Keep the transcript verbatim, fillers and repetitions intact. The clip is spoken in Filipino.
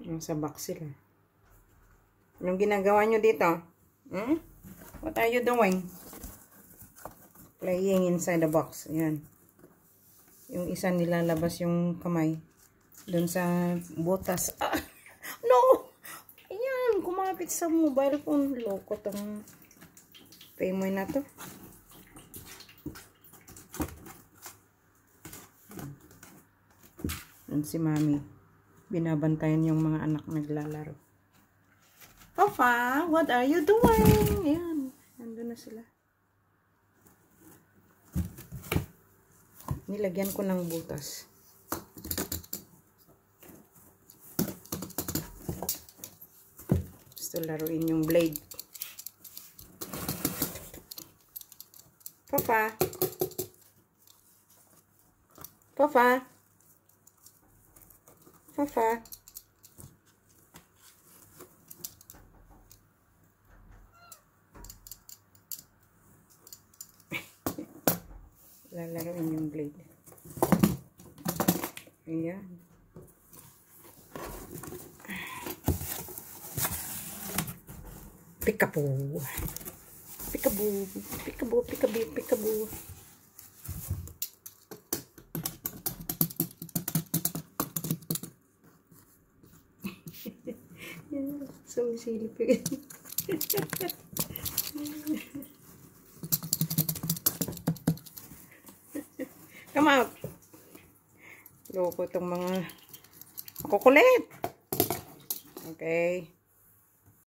Yung sa box sila. Anong ginagawa nyo dito? Hmm? What are you doing? Playing inside the box. Ayan. Yung isa nilalabas yung kamay. Doon sa butas. Ah, no! Ayan. Kumapit sa mobile phone. Loko tong Paymoy na to. Doon si Mami. Binabantayan yung mga anak naglalaro. Papa, what are you doing? Ayan. Nandun na sila. Nilagyan ko ng butas. Gusto laruin yung blade. Papa. Papa. Papa. Lalaroin yung blade. Ayan. Peekaboo. Peekaboo. Peekaboo, peekaboo, peekaboo. Yan. Sumisilip yun. Come out. Loko itong mga makukulit. Okay.